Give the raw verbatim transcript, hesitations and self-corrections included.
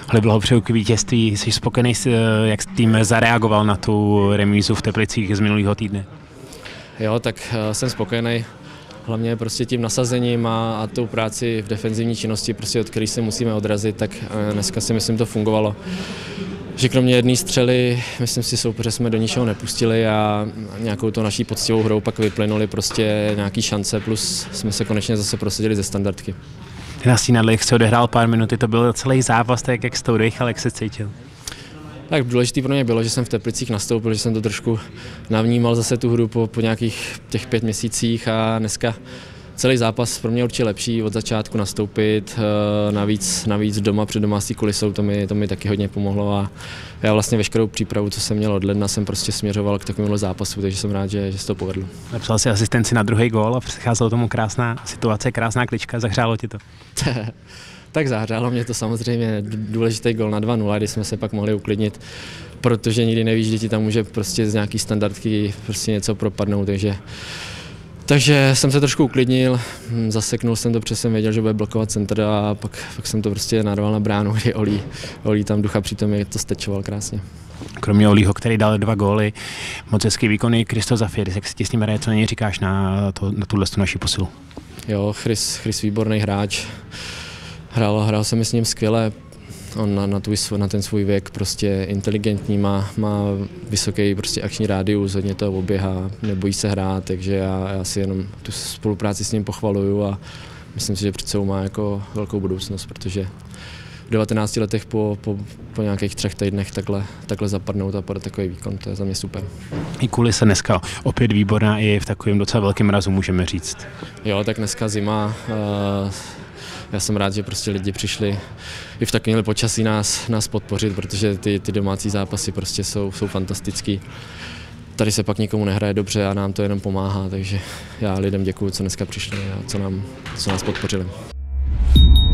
Ale blahopřeju k vítězství. Jsi spokojený, jak tým zareagoval na tu remízu v Teplicích z minulého týdne? Jo, tak jsem spokojený. Hlavně prostě tím nasazením a, a tou práci v defenzivní činnosti, prostě od které se musíme odrazit, tak dneska si myslím to fungovalo. Že kromě jedné střely, myslím si, soupeře jsme do ničeho nepustili a nějakou to naší poctivou hrou pak vyplynuli prostě nějaký šance, plus jsme se konečně zase prosadili ze standardky. Ty na Stínadlech se odehrál pár minuty, to byl celý zápas, tak jak jsi to odejchal, jak se cítil? Tak důležitý pro mě bylo, že jsem v Teplicích nastoupil, že jsem to trošku navnímal zase tu hru po, po nějakých těch pět měsících a dneska celý zápas pro mě určitě lepší od začátku nastoupit, navíc, navíc doma před domácí kulisou, to mi, to mi taky hodně pomohlo a já vlastně veškerou přípravu, co jsem měl od ledna, jsem prostě směřoval k takovému zápasu, takže jsem rád, že, že se to povedlo. Napsal si asistenci na druhý gól a předcházela tomu krásná situace, krásná klička, zahřálo ti to? Tak zahřálo mě to samozřejmě, důležitý gól na dva nula, kdy jsme se pak mohli uklidnit, protože nikdy nevíš, že ti tam může prostě z nějaký standardky prostě něco propadnout, takže Takže jsem se trošku uklidnil, zaseknul jsem to, protože jsem věděl, že bude blokovat centr a pak, pak jsem to prostě narval na bránu, kdy Olí, Olí tam ducha přitom je to stečoval krásně. Kromě Olího, který dal dva góly, moc hezký výkony Christos Zafieris, jak si ti s ním hraje, co na něj říkáš na, to, na tuhle naši posilu? Jo, Chris, Chris výborný hráč, hrál, hrál se mi s ním skvěle. On na, na, tvůj, na ten svůj věk prostě inteligentní, má, má vysoký prostě akční rádius, hodně toho oběhá, nebojí se hrát, takže já, já si jenom tu spolupráci s ním pochvaluju a myslím si, že před sebou má jako velkou budoucnost, protože v devatenácti letech po, po, po nějakých třech týdnech takhle, takhle zapadnout a podat takový výkon, to je za mě super. I kulise dneska opět výborná i v takovém docela velkém mrazu, můžeme říct. Jo, tak dneska zima. Uh, Já jsem rád, že prostě lidi přišli i v takovémhle počasí nás, nás podpořit, protože ty, ty domácí zápasy prostě jsou, jsou fantastický. Tady se pak nikomu nehraje dobře a nám to jenom pomáhá, takže já lidem děkuju, co dneska přišli a co, nám, co nás podpořili.